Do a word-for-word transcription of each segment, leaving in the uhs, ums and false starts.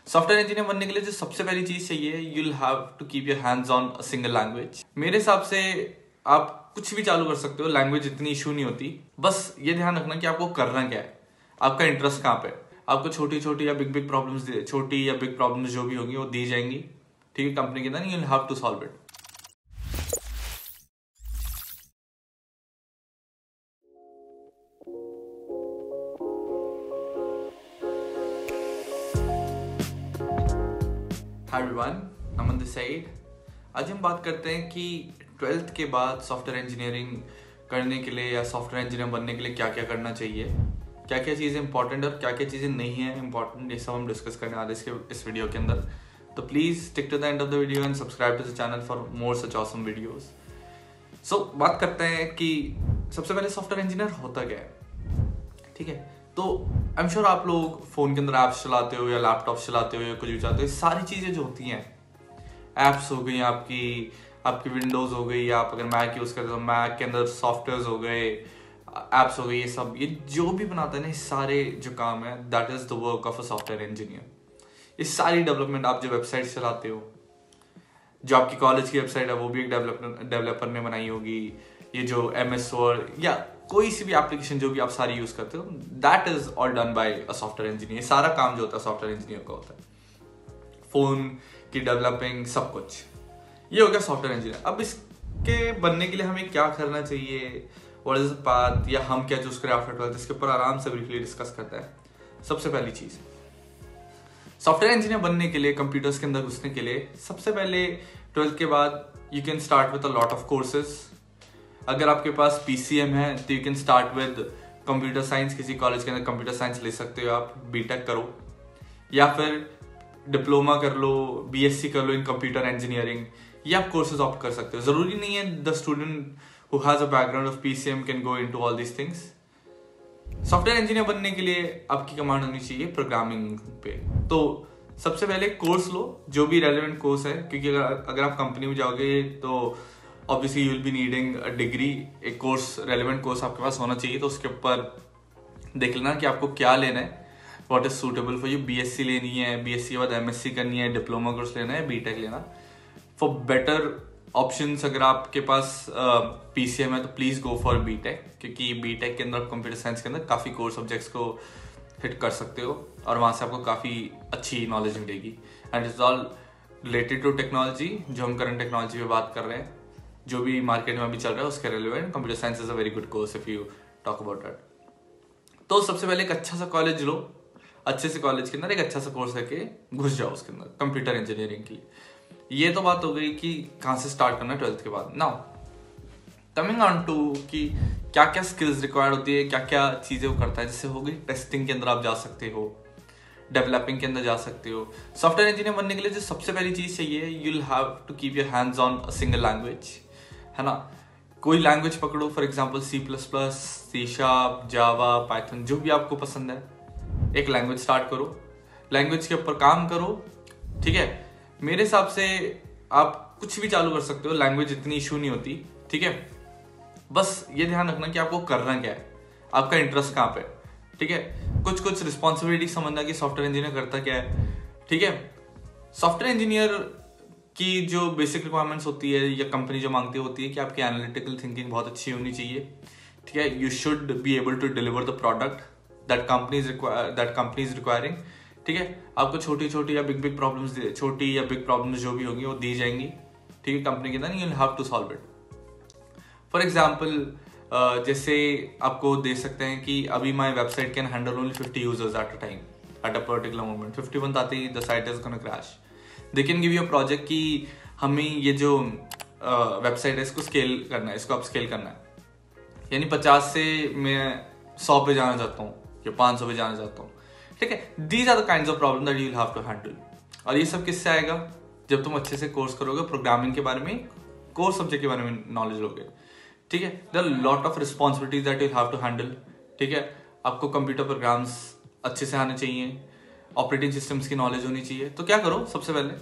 Software engineer बनने के लिए जो सबसे पहली चीज चाहिए, you will have to keep your hands on a single language. मेरे हिसाब से आप कुछ भी चालू कर सकते हो, लैंग्वेज इतनी इशू नहीं होती। बस ये ध्यान रखना कि आपको करना क्या है, आपका इंटरेस्ट कहाँ पे। आपको छोटी छोटी या बिग बिग प्रॉब्लम्स छोटी या बिग प्रॉब्लम्स जो भी होगी वो दी जाएंगी, ठीक है, कंपनी के अंदर, you will have to solve it. Hi everyone, I'm on this side। आज हम बात करते हैं कि ट्वेल्थ के बाद सॉफ्टवेयर इंजीनियरिंग करने के लिए या सॉफ्टवेयर इंजीनियर बनने के लिए क्या क्या करना चाहिए, क्या क्या चीज़ें इंपॉर्टेंट और क्या क्या चीज़ें नहीं है इंपॉर्टेंट, ये सब हम डिस्कस करने वाले इसके इस वीडियो के अंदर। तो please stick to the end of the video and subscribe to the channel for more such awesome videos. So बात करते हैं कि सबसे पहले सॉफ्टवेयर इंजीनियर होता क्या है, ठीक है। तो आई एम श्योर आप लोग फोन के अंदर ऐप्स चलाते हो या लैपटॉप चलाते हो या कुछ भी चलाते हो। सारी चीजें जो होती हैं, ऐप्स हो गई आपकी आपकी विंडोज हो गई, या आप अगर मैक यूज करते हो मैक के अंदर सॉफ्टवेयर हो गए, ऐप्स हो गई, ये सब ये जो भी बनाते हैं ना, सारे जो काम है that is the work of a software engineer. ये सारी डेवलपमेंट, आप जो वेबसाइट चलाते हो, जो आपकी कॉलेज की वेबसाइट है वो भी एक डेवलपर डेवलपर ने बनाई होगी। ये जो एम एस वर्ड या कोई सी भी एप्लीकेशन जो भी आप सारी यूज करते हो, that is all done by a software engineer. सारा काम जो होता है सॉफ्टवेयर इंजीनियर का होता है, फोन की डेवलपिंग, सब कुछ ये हो गया सॉफ्टवेयर इंजीनियर। अब इसके बनने के लिए हमें क्या करना चाहिए, व्हाट इज द पाथ, या हम क्या चूज करें आफ्टर ट्वेल्थ, इसके ऊपर आराम से ब्रीफली डिस्कस करते हैं। सबसे पहली चीज, सॉफ्टवेयर इंजीनियर बनने के लिए, कंप्यूटर्स के अंदर घुसने के लिए, सबसे पहले ट्वेल्थ के बाद you can start with a lot of courses. अगर आपके पास पीसीएम है तो you can start with computer science, किसी कॉलेज के अंदर कंप्यूटर साइंस ले सकते हो आप, बीटेक करो, या फिर डिप्लोमा कर लो, बीएससी कर लो इन कंप्यूटर इंजीनियरिंग, ये आप कोर्सेज ऑप्ट कर सकते हो। जरूरी नहीं है the student who has a background of PCM can go into all these things. Software engineer बनने के लिए आपकी कमांड होनी चाहिए प्रोग्रामिंग पे। तो सबसे पहले कोर्स लो, जो भी रेलेवेंट कोर्स है, क्योंकि अगर अगर आप कंपनी में जाओगे तो obviously you will be needing a degree. एक कोर्स, रेलेवेंट कोर्स आपके पास होना चाहिए। तो उसके ऊपर देख लेना कि आपको क्या लेना है, what is suitable for you. BSc लेनी है, बीएससी के बाद एमएससी करनी है, डिप्लोमा कोर्स लेना है, बीटेक लेना। फॉर बेटर ऑप्शंस, अगर आपके पास पीसीएम है तो प्लीज गो फॉर बीटेक, क्योंकि बीटेक के अंदर, कंप्यूटर साइंस के अंदर काफी कोर सब्जेक्ट्स को हिट कर सकते हो और वहां से आपको काफी अच्छी नॉलेज मिलेगी। And it's all related to technology, जो हम करंट टेक्नोलॉजी पे बात कर रहे हैं, जो भी मार्केट में अभी चल रहा है उसके relevant. Computer science is a very good course if you talk about that. तो सबसे पहले एक अच्छा सा कॉलेज लो, अच्छे से कॉलेज के अंदर एक अच्छा सा कोर्स करके घुस जाओ उसके अंदर कंप्यूटर इंजीनियरिंग के लिए। ये तो बात हो गई कि कहाँ से स्टार्ट करना है ट्वेल्थ के बाद। नाउ कमिंग ऑन टू कि क्या क्या स्किल्स रिक्वायर्ड होती है, क्या क्या चीजें वो करता है। जैसे हो गई टेस्टिंग के अंदर आप जा सकते हो, डेवलपिंग के अंदर जा सकते हो। सॉफ्टवेयर इंजीनियर बनने के लिए जो सबसे पहली चीज चाहिए, you will have to keep your hands on a single language, है ना। कोई लैंग्वेज पकड़ो, for example C plus plus, C sharp, Java, Python, जो भी आपको पसंद है, एक लैंग्वेज स्टार्ट करो, लैंग्वेज के ऊपर काम करो, ठीक है। मेरे हिसाब से आप कुछ भी चालू कर सकते हो, लैंग्वेज इतनी इशू नहीं होती, ठीक है। बस ये ध्यान रखना कि आपको करना क्या है, आपका इंटरेस्ट कहाँ पे, ठीक है। कुछ कुछ रिस्पॉन्सिबिलिटी समझना कि सॉफ्टवेयर इंजीनियर करता क्या है, ठीक है। सॉफ्टवेयर इंजीनियर की जो बेसिक रिक्वायरमेंट्स होती है या कंपनी जो मांगती होती है कि आपकी एनालिटिकल थिंकिंग बहुत अच्छी होनी चाहिए, ठीक है। You should be able to deliver the product that company is that company is requiring, ठीक है। आपको छोटी छोटी या बिग बिग प्रॉब्लम्स छोटी या बिग प्रॉब्लम्स जो भी होंगी वो दी जाएंगी, ठीक है, कंपनी के अंदर, you will have to solve it. For example, जैसे आपको दे सकते हैं कि अभी my website can handle only fifty users at a time at a particular moment. Fifty one आते ही the site is gonna crash. They can give you a project कि हमें ये जो वेबसाइट uh, है इसको स्केल करना है, इसको आप स्केल करना है, यानी पचास से मैं सौ पे जाना चाहता हूँ या पाँच सौ पे जाना चाहता हूँ, ठीक है। These are the kinds of problem that you will have to handle. और ये सब किससे आएगा, जब तुम अच्छे से कोर्स करोगे, प्रोग्रामिंग के बारे में, कोर सब्जेक्ट के बारे में नॉलेज लोगे, ठीक है। There are lot of responsibilities that you have to handle, ठीक है। आपको कंप्यूटर प्रोग्राम्स अच्छे से आने चाहिए, ऑपरेटिंग सिस्टम्स की नॉलेज होनी चाहिए। तो क्या करो, सबसे पहले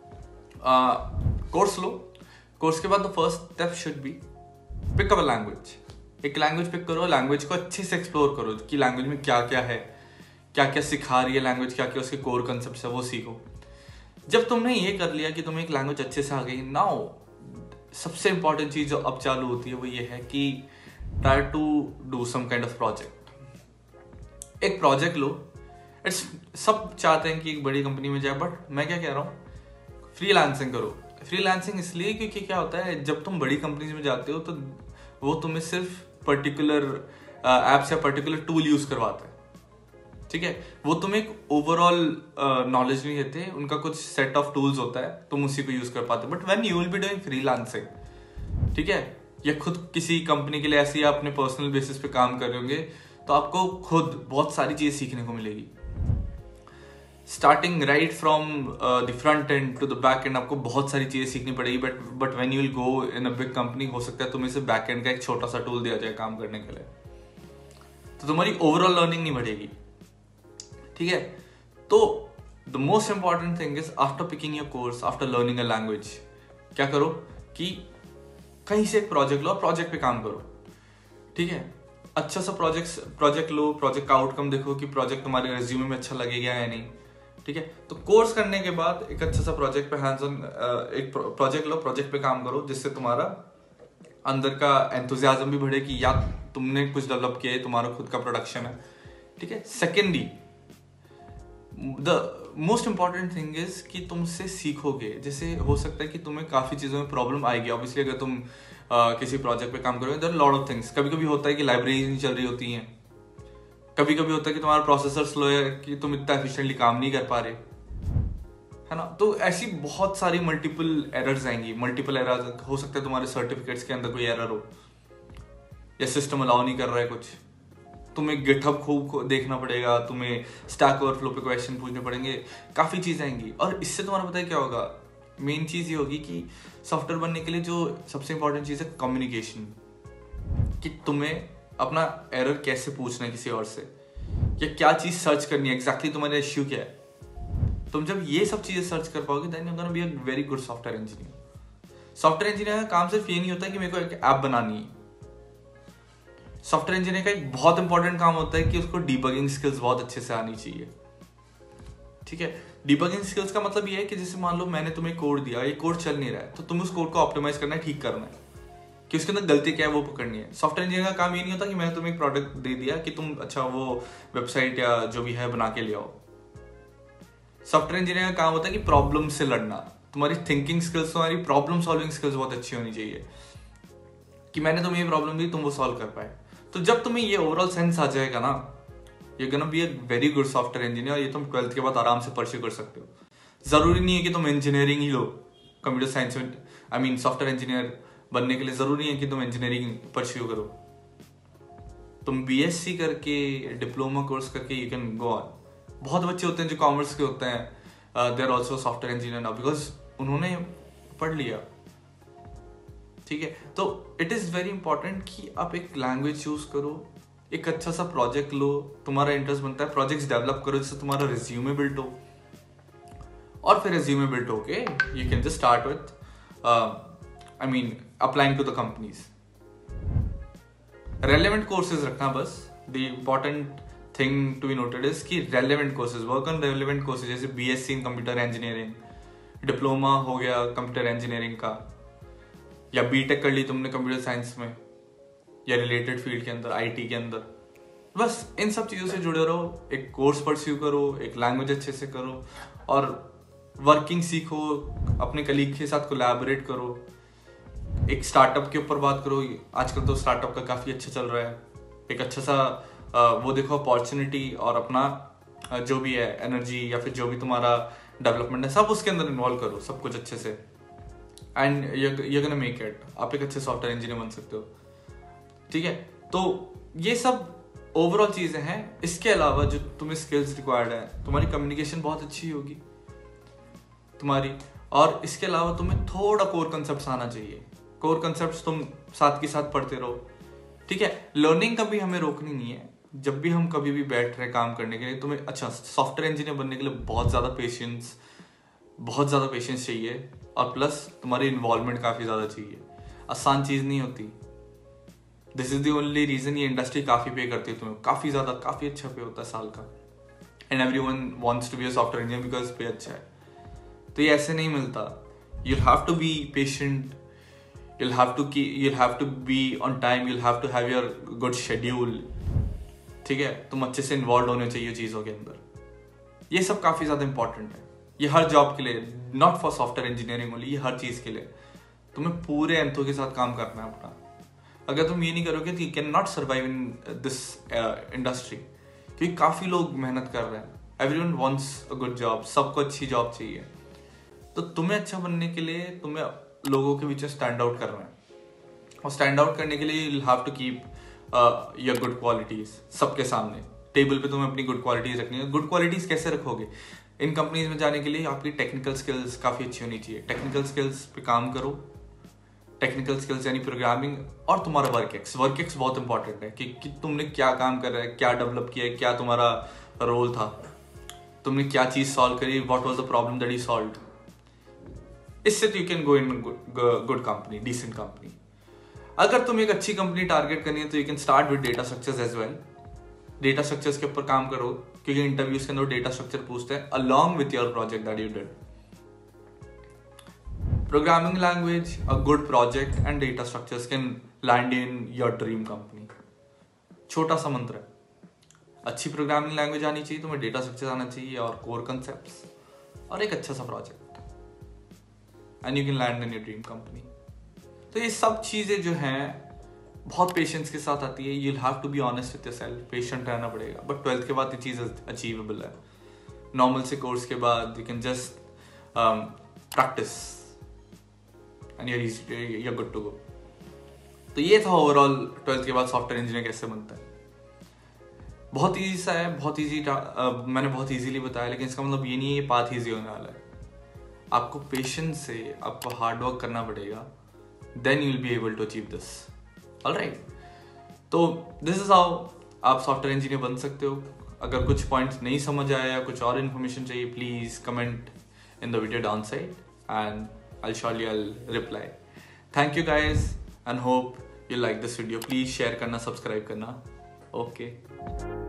कोर्स लो। कोर्स के बाद the first step should be pick up a language. एक लैंग्वेज पिक करो, लैंग्वेज को अच्छे से एक्सप्लोर करो कि लैंग्वेज में क्या क्या है, क्या क्या सिखा रही है लैंग्वेज, क्या क्या उसके कोर कंसेप्ट है वो सीखो। जब तुमने ये कर लिया कि तुम्हें एक लैंग्वेज अच्छे से आ गई, नाउ सबसे इंपॉर्टेंट चीज जो अब चालू होती है वो ये है कि try to do some kind of project. एक प्रोजेक्ट लो। इट्स सब चाहते हैं कि एक बड़ी कंपनी में जाए, बट मैं क्या कह रहा हूँ, फ्रीलांसिंग करो। फ्रीलांसिंग इसलिए क्योंकि क्या होता है, जब तुम बड़ी कंपनीज में जाते हो तो वो तुम्हें सिर्फ पर्टिकुलर एप्स या पर्टिकुलर टूल यूज करवाते हैं, ठीक है। वो तुम्हें एक ओवरऑल नॉलेज नहीं देते, उनका कुछ सेट ऑफ टूल्स होता है, तुम उसी को यूज कर पाते हो। But when you will be doing freelancing, ठीक है, या खुद किसी कंपनी के लिए ऐसे या अपने पर्सनल बेसिस पे काम कर रहे होंगे, तो आपको खुद बहुत सारी चीजें सीखने को मिलेगी। Starting right from the front end to the back end आपको बहुत सारी चीजें सीखनी पड़ेगी। But but when you will go in a big company, हो सकता है तुम्हें सिर्फ बैक एंड का एक छोटा सा टूल दिया जाए काम करने के लिए, तो तुम्हारी ओवरऑल लर्निंग नहीं बढ़ेगी, ठीक है। तो the most important thing is after picking your course, after learning a language, क्या करो कि कहीं से एक प्रोजेक्ट लो और प्रोजेक्ट पे काम करो, ठीक है। अच्छा सा प्रोजेक्ट प्रोजेक्ट लो, प्रोजेक्ट का आउटकम देखो कि प्रोजेक्ट तुम्हारे रिज्यूमे में अच्छा लगेगा या नहीं, ठीक है। तो कोर्स करने के बाद एक अच्छा सा प्रोजेक्ट पे हैंड्स ऑन एक प्रोजेक्ट लो, प्रोजेक्ट पे काम करो, जिससे तुम्हारा अंदर का एंथुजियाज्म भी बढ़े कि यार तुमने कुछ डेवलप किया है, तुम्हारा खुद का प्रोडक्शन है, ठीक है। Secondly the most important thing is कि तुमसे सीखोगे। जैसे हो सकता है कि तुम्हें काफी चीजों में प्रॉब्लम आएगी, ऑब्वियसली अगर तुम uh, किसी प्रोजेक्ट पे काम करोगे, there are lot of things. कभी कभी होता है कि लाइब्रेरी नहीं चल रही होती हैं, कभी कभी होता है कि तुम्हारा प्रोसेसर स्लो है कि तुम इतना एफिशिएंटली काम नहीं कर पा रहे, है ना। तो ऐसी बहुत सारी मल्टीपल एरर्स आएंगी, मल्टीपल एरर्स। हो सकता है तुम्हारे सर्टिफिकेट्स के अंदर कोई एरर हो, या सिस्टम अलाउ नहीं कर रहा है कुछ, तुम्हें गिटहब खूब देखना पड़ेगा, तुम्हें स्टैक ओवरफ्लो पे क्वेश्चन पूछने पड़ेंगे, काफी चीजें आएंगी। और इससे तुम्हारा पता है क्या होगा, मेन चीज ये होगी कि सॉफ्टवेयर बनने के लिए जो सबसे इंपॉर्टेंट चीज है कम्युनिकेशन, कि तुम्हें अपना एरर कैसे पूछना है किसी और से, या क्या चीज सर्च करनी है, एग्जैक्टली तुम्हारा इश्यू क्या है। तुम जब ये सब चीजें सर्च कर पाओगे, then you gonna be a very good software engineer. Software engineer का काम सिर्फ ये नहीं होता कि मेरे को एक ऐप बनानी है। सॉफ्टवेयर इंजीनियर का एक बहुत इंपॉर्टेंट काम होता है कि उसको डीबगिंग स्किल्स बहुत अच्छे से आनी चाहिए, ठीक है। डीबगिंग स्किल्स का मतलब ये है कि जैसे मान लो मैंने तुम्हें कोड दिया, ये कोड चल नहीं रहा है, तो तुम उस कोड को ऑप्टिमाइज करना है, ठीक करना है कि उसके अंदर गलती क्या है वो पकड़नी है। सॉफ्टवेयर इंजीनियर का काम ये नहीं होता कि मैंने तुम्हें एक प्रोडक्ट दे दिया कि तुम अच्छा वो वेबसाइट या जो भी है बना के ले आओ। सॉफ्टवेयर इंजीनियर का काम होता है कि प्रॉब्लम से लड़ना। तुम्हारी थिंकिंग स्किल्स, तुम्हारी प्रॉब्लम सॉल्विंग स्किल्स बहुत अच्छी होनी चाहिए कि मैंने तुम्हें ये प्रॉब्लम दी, तुम वो सॉल्व कर पाए। तो जब तुम्हें ये ओवरऑल सेंस आ जाएगा ना, you gonna be a very good software engineer. ये तुम ट्वेल्थ के बाद आराम से परस्यू कर सकते हो। जरूरी नहीं है कि तुम इंजीनियरिंग ही लो, कंप्यूटर साइंस में, आई मीन सॉफ्टवेयर इंजीनियर बनने के लिए जरूरी है कि तुम इंजीनियरिंग परस्यू करो। तुम बीएससी करके, डिप्लोमा कोर्स करके यू कैन गो ऑन। बहुत बच्चे होते हैं जो कॉमर्स के होते हैं, they are also software engineer now, because उन्होंने पढ़ लिया, ठीक है। तो इट इज वेरी इंपॉर्टेंट कि आप एक लैंग्वेज चूज करो, एक अच्छा सा प्रोजेक्ट लो, तुम्हारा इंटरेस्ट बनता है, प्रोजेक्ट्स डेवलप करो जिससे तुम्हारा रिज्यूमे बिल्ड हो, और फिर रिज्यूमे बिल्ड होके you can just start with I mean applying to the companies. Relevant courses रखना बस। The important thing to be noted is कि relevant courses, work on relevant courses, जैसे BSc in computer engineering, diploma हो गया computer engineering का, या BTech कर ली तुमने कंप्यूटर साइंस में या रिलेटेड फील्ड के अंदर, आईटी के अंदर, बस इन सब चीजों से जुड़े रहो। एक कोर्स परस्यू करो, एक लैंग्वेज अच्छे से करो, और वर्किंग सीखो, अपने कलीग के साथ कोलैबोरेट करो, एक स्टार्टअप के ऊपर बात करो। आजकल तो स्टार्टअप का काफी अच्छा चल रहा है, एक अच्छा सा वो देखो अपॉर्चुनिटी, और अपना जो भी है एनर्जी या फिर जो भी तुम्हारा डेवलपमेंट है सब उसके अंदर इन्वॉल्व करो, सब कुछ अच्छे से, and you gonna make it. आप एक अच्छे सॉफ्टवेयर इंजीनियर बन सकते हो, ठीक है। तो ये सब ओवरऑल चीजें हैं। इसके अलावा जो तुम्हें स्किल्स रिक्वायर्ड है, तुम्हारी कम्युनिकेशन बहुत अच्छी होगी तुम्हारी, और इसके अलावा तुम्हें थोड़ा कोर कंसेप्ट्स आना चाहिए। कोर कंसेप्ट्स तुम साथ के साथ पढ़ते रहो, ठीक है। लर्निंग कभी हमें रोकनी नहीं है। जब भी हम कभी भी बैठ रहे काम करने के लिए, तुम्हें अच्छा सॉफ्टवेयर इंजीनियर बनने के लिए बहुत ज्यादा पेशेंस बहुत ज्यादा पेशेंस चाहिए, और प्लस तुम्हारी इन्वॉल्वमेंट काफी ज्यादा चाहिए। आसान चीज नहीं होती। This is the only reason ये इंडस्ट्री काफी पे करती है तुम्हें, काफी ज्यादा, काफी अच्छा पे होता है साल का, and everyone wants to be a software engineer because pay अच्छा है। तो ये ऐसे नहीं मिलता। you'll have to be patient, you'll have to keep, you'll have to be on time, you'll have to have your good schedule, ठीक है। तुम अच्छे से इन्वॉल्व होने चाहिए चीज़ों के अंदर। ये सब काफ़ी ज़्यादा इंपॉर्टेंट है, ये हर जॉब के लिए, not for software engineering only, ये हर चीज़ के लिए तुम्हें पूरे एंथो के साथ काम करना है अपना। अगर तुम ये नहीं करोगे तो you can not survive in this industry, क्योंकि काफ़ी लोग मेहनत कर रहे हैं। Everyone wants a good job, सबको अच्छी जॉब चाहिए। तो तुम्हें अच्छा बनने के लिए तुम्हें लोगों के बीच स्टैंड आउट करना है, और स्टैंड आउट करने के लिए you have to keep your good qualities सबके सामने। टेबल पे तुम्हें अपनी गुड क्वालिटीज रखनी है। गुड क्वालिटीज कैसे रखोगे? इन कंपनीज में जाने के लिए आपकी टेक्निकल स्किल्स काफ़ी अच्छी होनी चाहिए। टेक्निकल स्किल्स पे काम करो। टेक्निकल स्किल्स यानी प्रोग्रामिंग, और तुम्हारा वर्क एक्स वर्क एक्स बहुत इंपॉर्टेंट है कि, कि तुमने क्या काम कर रहा है, क्या डेवलप किया है, क्या तुम्हारा रोल था, तुमने क्या चीज़ सॉल्व करी, what was the problem that you solved. इससे तो you can go in good company, decent company. अगर तुम एक अच्छी कंपनी टारगेट करनी है तो you can start with data structures as well. Data structures के ऊपर काम करो, क्योंकि इंटरव्यूज के अंदर डेटा स्ट्रक्चर पूछते हैं along with your project that you did. Programming language, a good project and data structures can land in your dream company. छोटा सा मंत्र है, अच्छी प्रोग्रामिंग लैंग्वेज आनी चाहिए, तुम्हें डेटा स्ट्रक्चर आना चाहिए और कोर कंसेप्ट्स, और एक अच्छा सा project, and you can land in your dream company. तो ये सब चीज़ें जो हैं बहुत पेशेंस के साथ आती है। You'll have to be honest with yourself, patient रहना पड़ेगा। बट ट्वेल्थ के बाद ये चीज़ अचीवेबल है। नॉर्मल से कोर्स के बाद you can just practice and you're you're good to go. तो ये था ओवरऑल ट्वेल्थ के बाद सॉफ्टवेयर इंजीनियर कैसे बनता है। बहुत ईजी सा है, बहुत ईजी uh, मैंने बहुत ईजीली बताया, लेकिन इसका मतलब ये नहीं है ये पाथ ईजी होने वाला है। आपको पेशेंस से, आपको हार्ड वर्क करना पड़ेगा, then you will be able to achieve this. Alright, तो दिस इज हाउ आप सॉफ्टवेयर इंजीनियर बन सकते हो। अगर कुछ पॉइंट्स नहीं समझ आया या कुछ और इन्फॉर्मेशन चाहिए, please comment in the video down side and I surely I will reply. Thank you guys and hope you like this video. Please share करना, सब्सक्राइब करना। Okay okay.